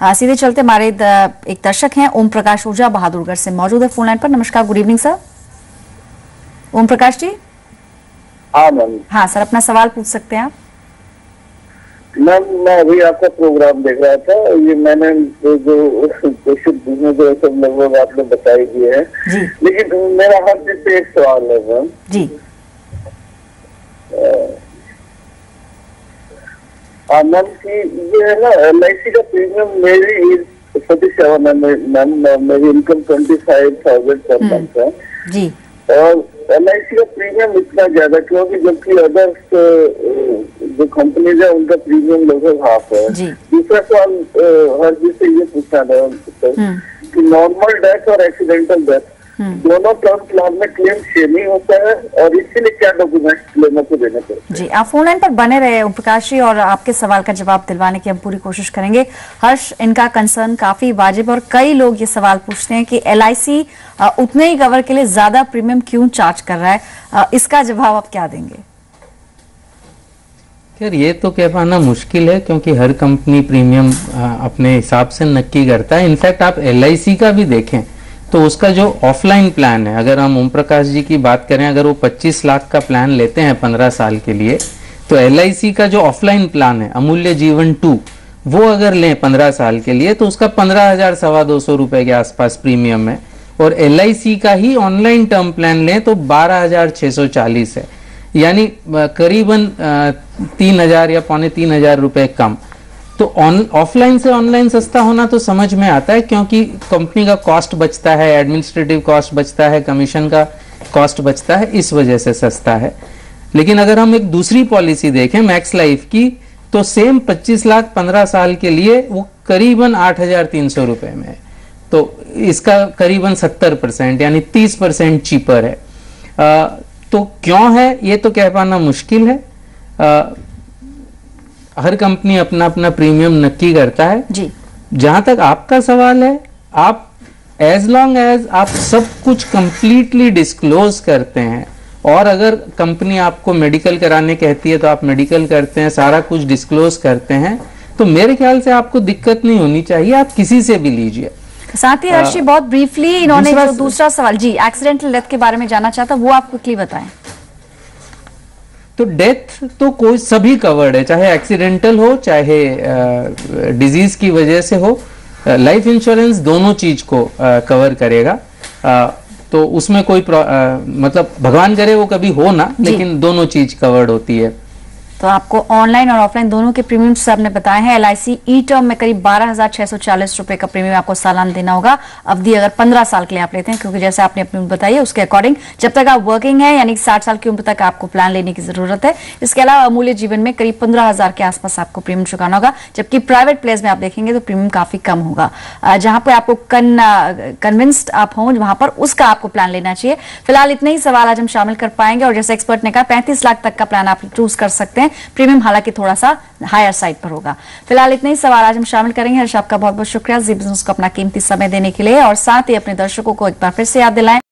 सीधे चलते हमारे एक दर्शक हैं ओम प्रकाश ऊर्जा बहादुरगढ़ से मौजूद है फोन लाइन पर। नमस्कार, good evening sir. Om Prakash ji. हाँ मैम। हाँ सर, अपना सवाल पूछ सकते हैं आप। मैम मैं अभी आपका प्रोग्राम देख रहा था, ये मैंने जो क्वेश्चन पूछने जो सब लगभग आपने बताई दिए हैं, लेकिन मेरा हर दिन पे एक सवाल है मैम जी। मैम की ये है ना LIC का प्रीमियम, मेरी एज 47 है मैम, मेरी इनकम 25,000 पर मंथ है जी। और LIC का प्रीमियम इतना ज्यादा क्योंकि जबकि अदर्स जो कंपनीज है उनका प्रीमियम लगभग हाफ है। दूसरा सवाल हर जी से ये पूछना था कि नॉर्मल डेथ और एक्सीडेंटल डेथ दोनों टर्म प्लान में क्लेम सेम ही होता है और इसीलिए क्या डॉक्यूमेंट्स क्लेमर को देने पड़ते हैं? जी, आप फोन लाइन पर बने रहे ओम प्रकाश जी और आपके सवाल का जवाब दिलवाने की हम पूरी कोशिश करेंगे। हर्ष, इनका कंसर्न काफी वाजिब और कई लोग ये सवाल पूछते हैं कि LIC उतने ही कवर के लिए ज्यादा प्रीमियम क्यों चार्ज कर रहा है, इसका जवाब आप क्या देंगे? यार ये तो कह पाना मुश्किल है क्योंकि हर कंपनी प्रीमियम अपने हिसाब से नक्की करता है। इनफैक्ट आप LIC का भी देखें तो उसका जो ऑफलाइन प्लान है, अगर हम ओम प्रकाश जी की बात करें, अगर वो 25 लाख का प्लान लेते हैं 15 साल के लिए, तो LIC का जो ऑफलाइन प्लान है अमूल्य जीवन 2, वो अगर लें 15 साल के लिए तो उसका 15,000 सवा 200 रुपए के आसपास प्रीमियम है। और LIC का ही ऑनलाइन टर्म प्लान लें तो 12,640 है, यानी करीबन 3,000 या पौने 3,000 रुपए कम। तो ऑफलाइन से ऑनलाइन सस्ता होना तो समझ में आता है क्योंकि कंपनी का कॉस्ट बचता है, एडमिनिस्ट्रेटिव कॉस्ट बचता है, कमीशन का कॉस्ट बचता है, इस वजह से सस्ता है। लेकिन अगर हम एक दूसरी पॉलिसी देखें मैक्स लाइफ की, तो सेम 25 लाख 15 साल के लिए वो करीबन 8,300 रुपए में है, तो इसका करीबन 70% यानी 30% चीपर है। तो क्यों है ये तो कह पाना मुश्किल है। हर कंपनी अपना अपना प्रीमियम नक्की करता है जी। जहां तक आपका सवाल है, आप एज लॉन्ग एज आप सब कुछ कंप्लीटली डिस्क्लोज करते हैं और अगर कंपनी आपको मेडिकल कराने कहती है तो आप मेडिकल करते हैं, सारा कुछ डिस्क्लोज करते हैं, तो मेरे ख्याल से आपको दिक्कत नहीं होनी चाहिए, आप किसी से भी लीजिए। साथ ही हर्षी बहुत ब्रीफली इन्होंने जो दूसरा सवाल जी एक्सीडेंटल डेथ के बारे में जानना चाहता, वो आप क्विकली बताएं। तो डेथ तो कोई सभी कवर्ड है, चाहे एक्सीडेंटल हो चाहे डिजीज की वजह से हो, लाइफ इंश्योरेंस दोनों चीज को कवर करेगा। तो उसमें कोई मतलब भगवान करे वो कभी हो ना, लेकिन दोनों चीज कवर्ड होती है। तो आपको ऑनलाइन और ऑफलाइन दोनों के प्रीमियम्स आपने बताए हैं। LIC ई टर्म में करीब 12,640 रुपए का प्रीमियम आपको सालाना देना होगा, अवधि अगर 15 साल के लिए आप लेते हैं, क्योंकि जैसे आपने अपनी बताई है उसके अकॉर्डिंग जब तक आप वर्किंग है यानी 60 साल की उम्र तक आपको प्लान लेने की जरूरत है। इसके अलावा अमूल्य जीवन में करीब 15,000 के आसपास आपको प्रीमियम चुकाना होगा, जबकि प्राइवेट प्लेस में आप देखेंगे तो प्रीमियम काफी कम होगा। जहां पर आपको कन्विंस्ड आप हो वहां पर उसका आपको प्लान लेना चाहिए। फिलहाल इतने ही सवाल आज हम शामिल कर पाएंगे और जैसे एक्सपर्ट ने कहा 35 लाख तक का प्लान आप चूज कर सकते हैं, प्रीमियम हालांकि थोड़ा सा हायर साइड पर होगा। फिलहाल इतने ही सवाल आज हम शामिल करेंगे। हर्ष, आपका बहुत बहुत शुक्रिया जी बिजनेस को अपना कीमती समय देने के लिए और साथ ही अपने दर्शकों को एक बार फिर से याद दिलाएं